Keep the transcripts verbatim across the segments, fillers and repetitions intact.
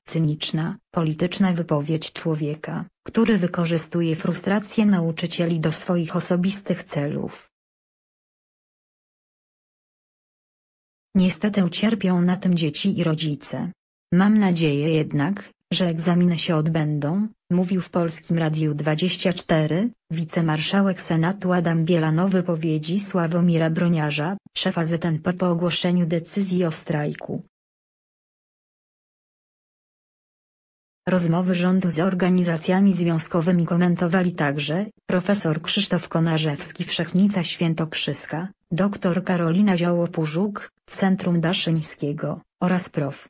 Cyniczna, polityczna wypowiedź człowieka, który wykorzystuje frustrację nauczycieli do swoich osobistych celów. Niestety cierpią na tym dzieci i rodzice. Mam nadzieję jednak, że egzaminy się odbędą, mówił w Polskim Radiu dwadzieścia cztery, wicemarszałek Senatu Adam Bielan o wypowiedzi Sławomira Broniarza, szefa Z N P po ogłoszeniu decyzji o strajku. Rozmowy rządu z organizacjami związkowymi komentowali także profesor Krzysztof Konarzewski Wszechnica Świętokrzyska, dr Karolina Zioło-Pużuk, Centrum Daszyńskiego, oraz prof.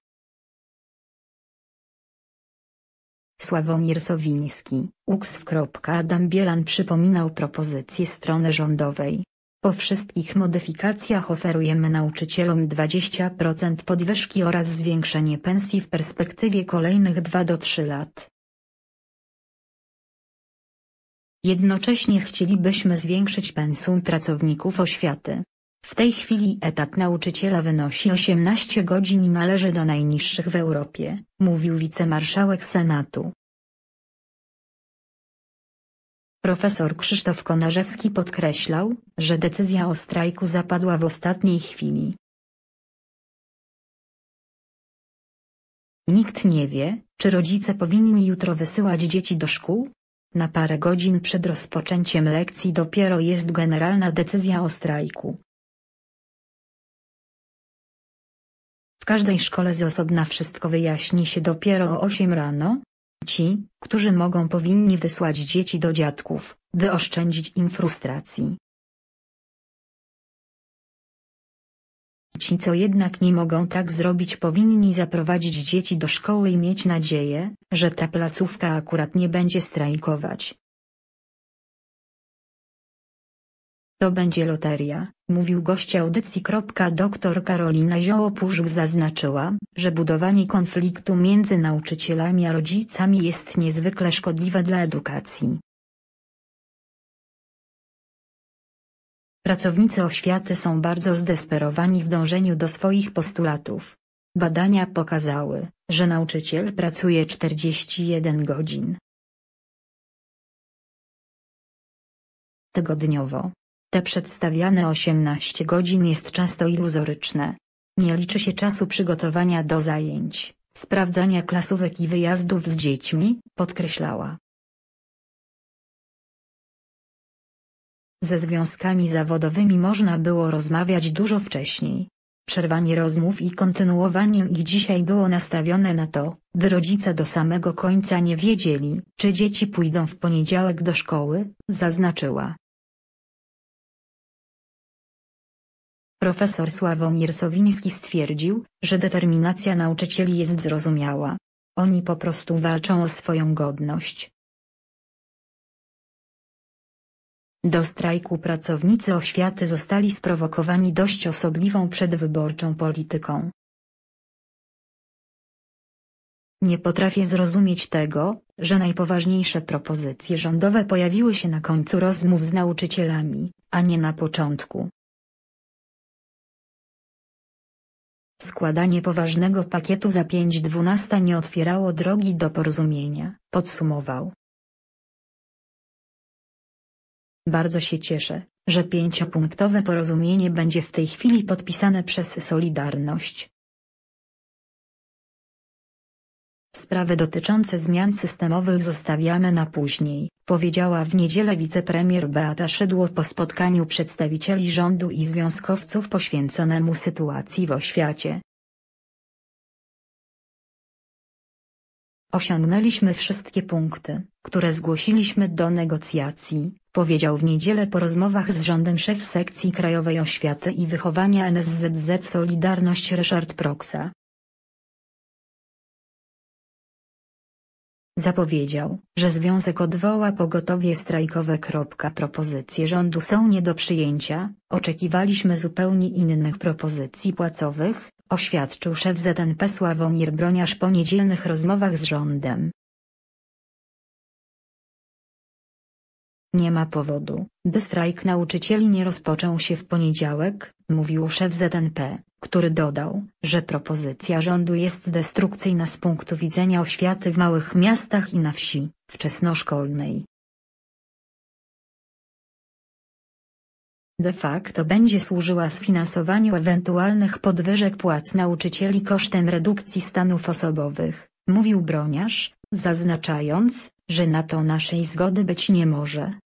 Sławomir Sowiński, U K S W. Adam Bielan przypominał propozycję strony rządowej. Po wszystkich modyfikacjach oferujemy nauczycielom dwadzieścia procent podwyżki oraz zwiększenie pensji w perspektywie kolejnych dwóch do trzech lat. Jednocześnie chcielibyśmy zwiększyć pensum pracowników oświaty. W tej chwili etat nauczyciela wynosi osiemnaście godzin i należy do najniższych w Europie, mówił wicemarszałek Senatu. Profesor Krzysztof Konarzewski podkreślał, że decyzja o strajku zapadła w ostatniej chwili. Nikt nie wie, czy rodzice powinni jutro wysyłać dzieci do szkół? Na parę godzin przed rozpoczęciem lekcji dopiero jest generalna decyzja o strajku. W każdej szkole z osobna wszystko wyjaśni się dopiero o ósmej rano. Ci, którzy mogą powinni wysłać dzieci do dziadków, by oszczędzić im frustracji. Ci, co jednak nie mogą tak zrobić, powinni zaprowadzić dzieci do szkoły i mieć nadzieję, że ta placówka akurat nie będzie strajkować. To będzie loteria, mówił gość audycji. Dr Karolina Zioło-Pużuk zaznaczyła, że budowanie konfliktu między nauczycielami a rodzicami jest niezwykle szkodliwe dla edukacji. Pracownicy oświaty są bardzo zdesperowani w dążeniu do swoich postulatów. Badania pokazały, że nauczyciel pracuje czterdzieści jeden godzin tygodniowo. Te przedstawiane osiemnaście godzin jest często iluzoryczne. Nie liczy się czasu przygotowania do zajęć, sprawdzania klasówek i wyjazdów z dziećmi, podkreślała. Ze związkami zawodowymi można było rozmawiać dużo wcześniej. Przerwanie rozmów i kontynuowanie ich dzisiaj było nastawione na to, by rodzice do samego końca nie wiedzieli, czy dzieci pójdą w poniedziałek do szkoły, zaznaczyła. Profesor Sławomir Sowiński stwierdził, że determinacja nauczycieli jest zrozumiała. Oni po prostu walczą o swoją godność. Do strajku pracownicy oświaty zostali sprowokowani dość osobliwą przedwyborczą polityką. Nie potrafię zrozumieć tego, że najpoważniejsze propozycje rządowe pojawiły się na końcu rozmów z nauczycielami, a nie na początku. Składanie poważnego pakietu za pięć dwunasta nie otwierało drogi do porozumienia, podsumował. Bardzo się cieszę, że pięciopunktowe porozumienie będzie w tej chwili podpisane przez Solidarność. Sprawy dotyczące zmian systemowych zostawiamy na później, powiedziała w niedzielę wicepremier Beata Szydło po spotkaniu przedstawicieli rządu i związkowców poświęconemu sytuacji w oświacie. Osiągnęliśmy wszystkie punkty, które zgłosiliśmy do negocjacji, powiedział w niedzielę po rozmowach z rządem szef sekcji Krajowej Oświaty i Wychowania N S Z Z Solidarność Ryszard Proksa. Zapowiedział, że związek odwoła pogotowie strajkowe. Propozycje rządu są nie do przyjęcia, oczekiwaliśmy zupełnie innych propozycji płacowych, oświadczył szef Z N P Sławomir Broniarz po niedzielnych rozmowach z rządem. Nie ma powodu, by strajk nauczycieli nie rozpoczął się w poniedziałek, mówił szef Z N P, który dodał, że propozycja rządu jest destrukcyjna z punktu widzenia oświaty w małych miastach i na wsi, wczesnoszkolnej. De facto będzie służyła sfinansowaniu ewentualnych podwyżek płac nauczycieli kosztem redukcji stanów osobowych, mówił Broniarz, zaznaczając, że na to naszej zgody być nie może.